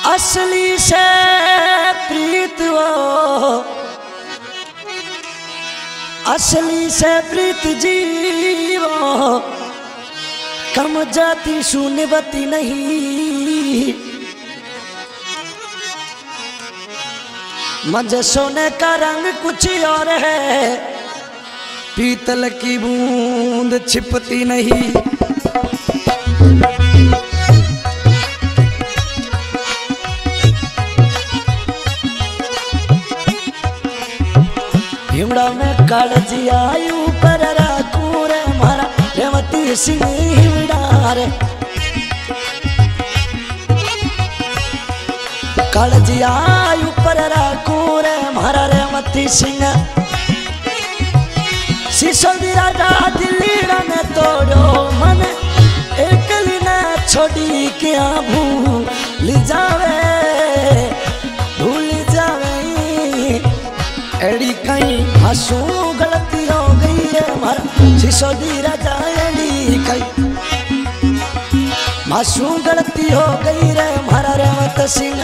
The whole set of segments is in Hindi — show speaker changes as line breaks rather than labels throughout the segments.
असली से प्रीत वो, असली से प्रीत जीवो, कम जाती सुनबती नहीं। मजे सोने का रंग कुछ और है, पीतल की बूंद छिपती नहीं। हिमड़ा में कालजी आयु पर राखू रे मारा रेवती सिंह हिमड़ा रे। कालजी आयु पर राखू रे मारा रेवती सिंह। सिसोदी राजा दिल्ली ने तोड़ो मन, एकली ने छोड़ी क्या भूल जावे, भूल जावे। एड़ी कहीं हंसू गलती हो गई रे मारा सिसोदी राजा। एड़ी कहीं हंसू गलती हो गई रे मारा रेवत सिंह।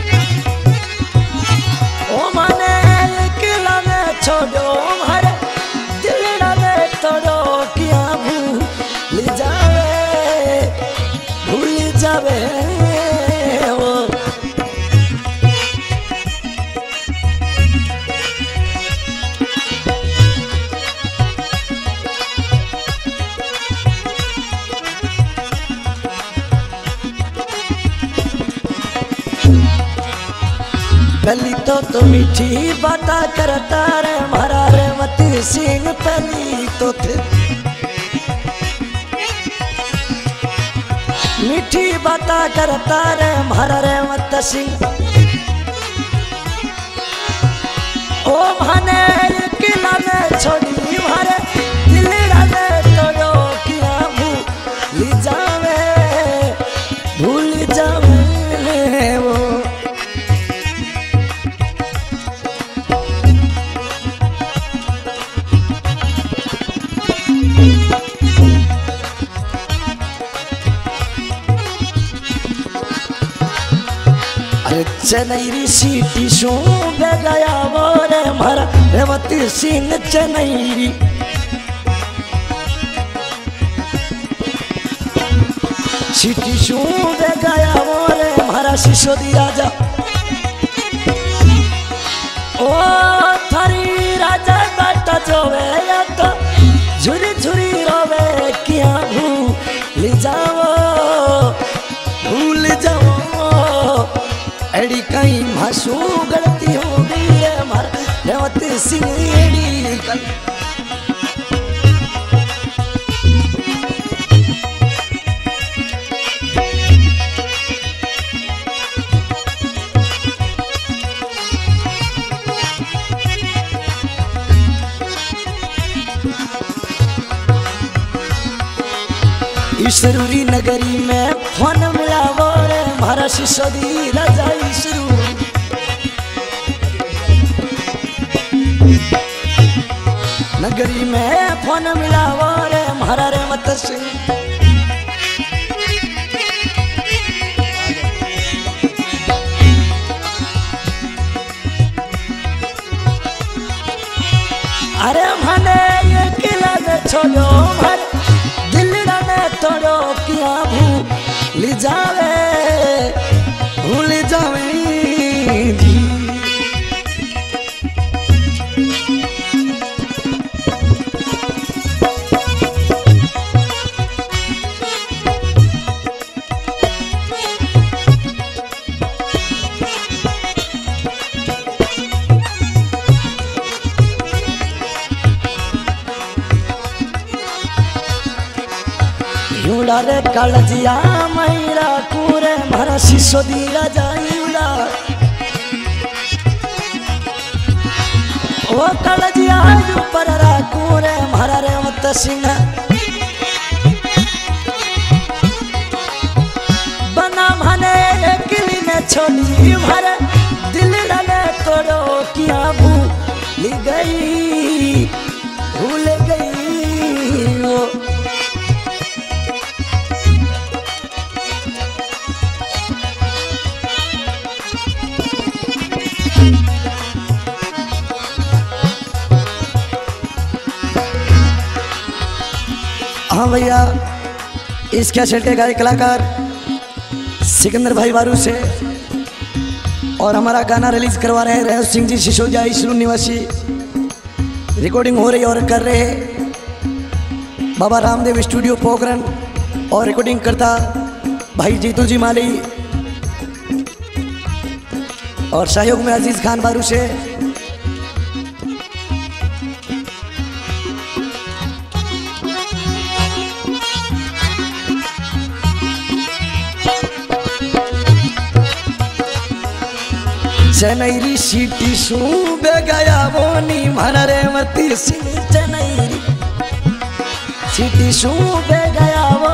ओ माने एकला ने छोड़ो मारे दिलड़ा ने तोड़ो क्या भूल जावे, भूल जावे। पहली तो मीठी बाता करता रे मारा रेवती सिंह। पहली तो थे मीठी बाता करता रे मारा रेवत सिंह। ओ माने किला ने छोड़ी मारे दिलड़ा ने तोड़ो किया भूल जावे, भूल जावे वो। चेन्नई सीटी शू गया वो रे मारा रेवती सिंह। चेन्नई सीटी शू गया वो रे मारा सिसोदी राजा। ओ थारी राजा बाटा जोवे या तो झुरी झुरी रोवे क्या भूल जाओ, भूल जाओ। एड़ी कहीं भाषू गलती हो गई है मारा रेवती सिंह। एड़ी इसरूरी नगरी में फोन मिला वो रे मारा सिसोदी राजा। इसरूरी नगरी में फोन मिला वो रे मारा रेवत सिंह। अरे माने ये किला ने छोड़ो मारे दिलड़ा ने तोड़ो क्या भूल जावे, भूल जावे। युड़ा रे कालजिया मैरा कूरे मारा सिसोदी राजा। युड़ा ओ कालजिया ऊपर राखू रे मारा रेवत सिंह। बना माने एकली ने छोड़ी मारे दिलड़ा ने तोड़ो क्या भूल गई, भूल गई वो। हाँ भैया, इस कैसेट के गायक कलाकार सिकंदर भाई बारू से और हमारा गाना रिलीज करवा रहे हैं रेहू सिंह जी सिसोदिया इसरू निवासी। रिकॉर्डिंग हो रही और कर रहे हैं बाबा रामदेव स्टूडियो पोखरण और रिकॉर्डिंग करता भाई जीतू जी माली और सहयोग में अजीज खान बारू से। चनैरी सीटी सूबे गया बोनी मनरे मती सिंह चनैरी सीटी सूबे गया